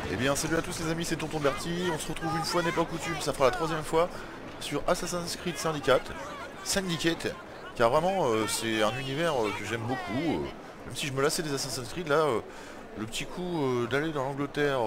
Eh bien salut à tous les amis, c'est Tonton Bertie. On se retrouve une fois n'est pas coutume, ça fera la troisième fois sur Assassin's Creed Syndicate, car vraiment c'est un univers que j'aime beaucoup. Même si je me lassais des Assassin's Creed, là le petit coup d'aller dans l'Angleterre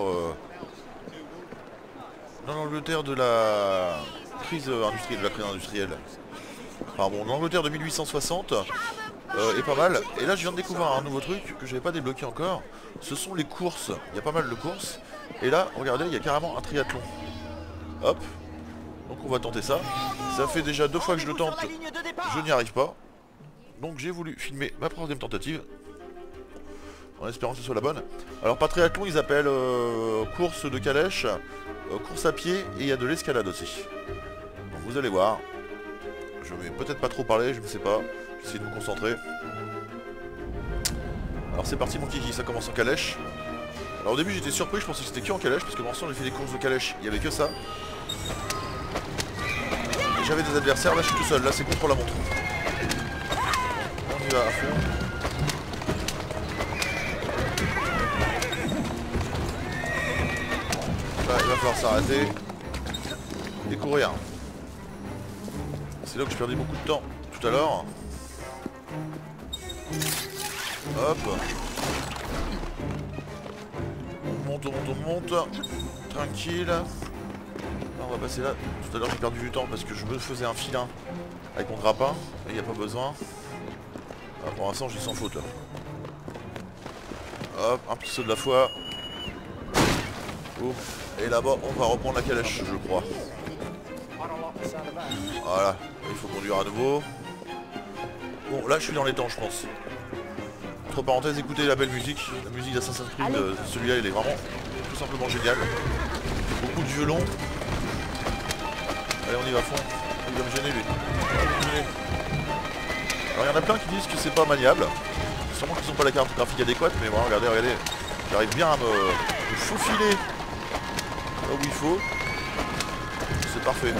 de la crise industrielle, enfin bon, dans l'Angleterre de 1860 est pas mal. Et là je viens de découvrir un nouveau truc que j'avais pas débloqué encore. Ce sont les courses, il y a pas mal de courses. Et là, regardez, il y a carrément un triathlon. Hop. Donc on va tenter ça. Ça fait déjà 2 fois que je le tente, je n'y arrive pas. Donc j'ai voulu filmer ma troisième tentative, en espérant que ce soit la bonne. Alors pas triathlon, ils appellent course de calèche, course à pied, et il y a de l'escalade aussi. Donc vous allez voir. Je vais peut-être pas trop parler, je ne sais pas. J'essaie de me concentrer. Alors c'est parti mon kiki, ça commence en calèche. Alors au début j'étais surpris, je pensais que c'était que en calèche, parce que pour l'instant j'ai fait des courses de calèche, il n'y avait que ça. Et j'avais des adversaires, là je suis tout seul, là c'est contre la montre. On y va à fond. Là il va falloir s'arrêter et courir. C'est là que j'ai perdu beaucoup de temps tout à l'heure. Hop. On monte. Tranquille. Là, on va passer là. Tout à l'heure j'ai perdu du temps parce que je me faisais un filin avec mon grappin. Et il n'y a pas besoin. Ah, pour l'instant je suis sans faute là. Hop, un petit saut de la foi. Boum. Et là-bas on va reprendre la calèche je crois. Voilà, il faut conduire à nouveau. Bon là je suis dans les temps je pense. Entre parenthèses, écoutez la belle musique. La musique d'Assassin's Creed, celui-là il est vraiment tout simplement génial. Beaucoup de violon. Allez on y va à fond. Il va me gêner lui. Alors il y en a plein qui disent que c'est pas maniable. Sûrement qu'ils n'ont pas la carte graphique adéquate, mais voilà, regardez. J'arrive bien à me faufiler là où il faut. C'est parfait.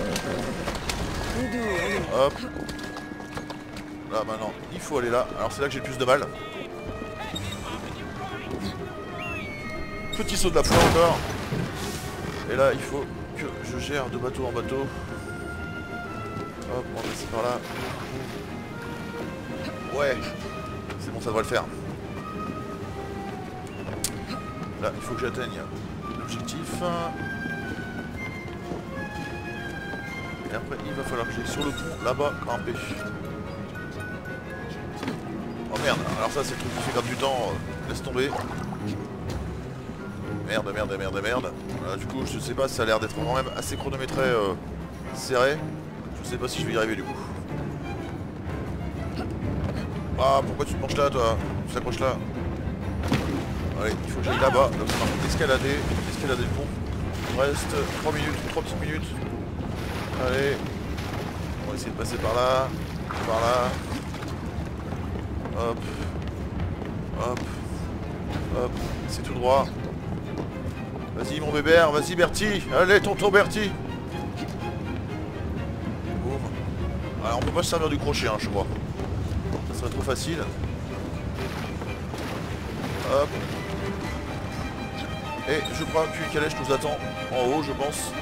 Hop. Là maintenant, il faut aller là. Alors c'est là que j'ai le plus de mal. Petit saut de la foi encore. Et là il faut que je gère de bateau en bateau. Hop, on va passer par là. Ouais. C'est bon, ça devrait le faire. Là, il faut que j'atteigne l'objectif. Et après, il va falloir que j'aille sur le pont, là-bas, grimper. Oh merde, alors ça c'est le truc qui fait perdre du temps. Laisse tomber. Merde. Voilà, du coup, je sais pas, ça a l'air d'être quand même assez chronométré, serré. Je sais pas si je vais y arriver du coup. Ah, pourquoi tu te penches là, toi? Tu t'accroches là. Allez, il faut que j'aille là-bas. Donc, on va escalader le pont. Il me reste 3 petites minutes. Allez. On va essayer de passer par là. Hop. C'est tout droit. Vas-y mon bébert, vas-y Bertie. Allez tonton Bertie. Boum. Alors on peut pas se servir du crochet hein, je crois. Ça serait trop facile. Hop. Et je crois qu'une calèche nous attend en haut je pense.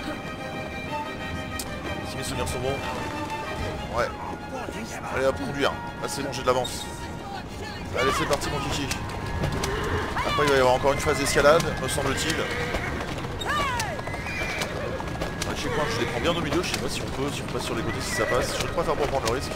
Si mes souvenirs sont bons. Ouais. Allez hop, conduire. Là c'est bon, j'ai de l'avance. Allez c'est parti mon kiki. Après il va y avoir encore une phase d'escalade, me semble-t-il. Je sais quoi, je les prends bien au milieu, je sais pas si on peut, si on passe sur les côtés, si ça passe. Je préfère pas prendre le risque.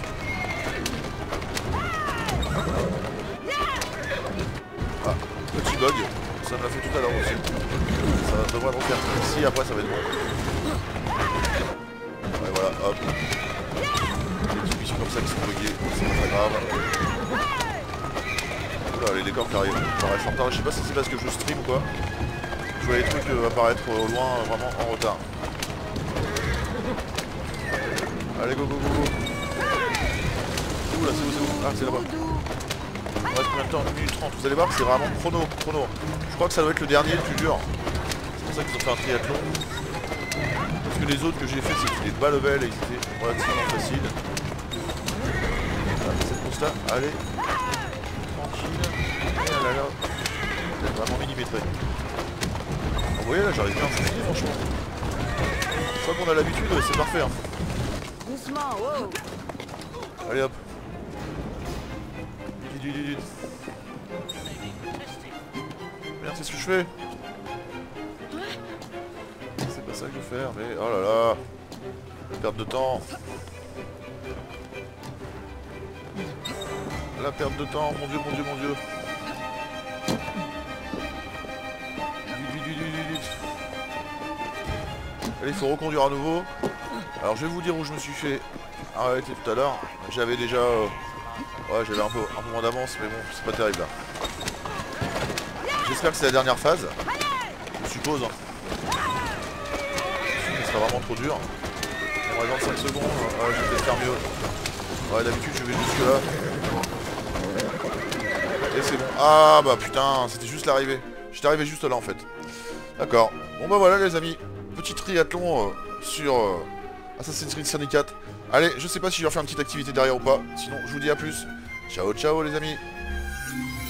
Ah, petit bug, ça me l'a fait tout à l'heure aussi. Ça devrait refaire ici, après ça va être bon. Ouais voilà, hop. Des petites missions comme ça qui sont buggées, c'est pas très grave. Oula, les décors qui arrivent. Je sais pas si c'est parce que je stream ou quoi. Je vois les trucs apparaître au loin, vraiment en retard. Allez go. Ouh là c'est où? Ah c'est là-bas. Il reste combien de temps? 1 minute 30. Vous allez voir que c'est vraiment chrono. Je crois que ça doit être le dernier, le plus dur. C'est pour ça qu'ils ont fait un triathlon. Parce que les autres que j'ai fait c'était des bas level et ils étaient relativement faciles. Voilà, cette course là, allez. Tranquille. Et là. C'est vraiment millimétré. On voyez là, j'arrive bien à fouiller, franchement. Une fois qu'on a l'habitude, c'est parfait. Hein. Doucement, wow. Allez hop. Merde, c'est ce que je fais. C'est pas ça que je veux faire, mais oh là là. Perte de temps. La perte de temps, mon dieu, mon dieu, mon dieu. Allez, il faut reconduire à nouveau. Alors je vais vous dire où je me suis fait arrêter tout à l'heure. J'avais déjà... ouais, j'avais un peu moins d'avance, mais bon, c'est pas terrible là. J'espère que c'est la dernière phase. Je suppose. Hein. Ce sera vraiment trop dur. Il me reste 25 secondes. Ouais, je vais peut-être faire mieux. Ouais, d'habitude je vais jusque là. Et c'est bon. Ah bah putain, c'était juste l'arrivée. J'étais arrivé juste là en fait. D'accord. Bon bah voilà les amis. Petit triathlon sur Assassin's Creed Syndicate. Allez, je sais pas si je vais refaire une petite activité derrière ou pas. Sinon, je vous dis à plus. Ciao, ciao les amis.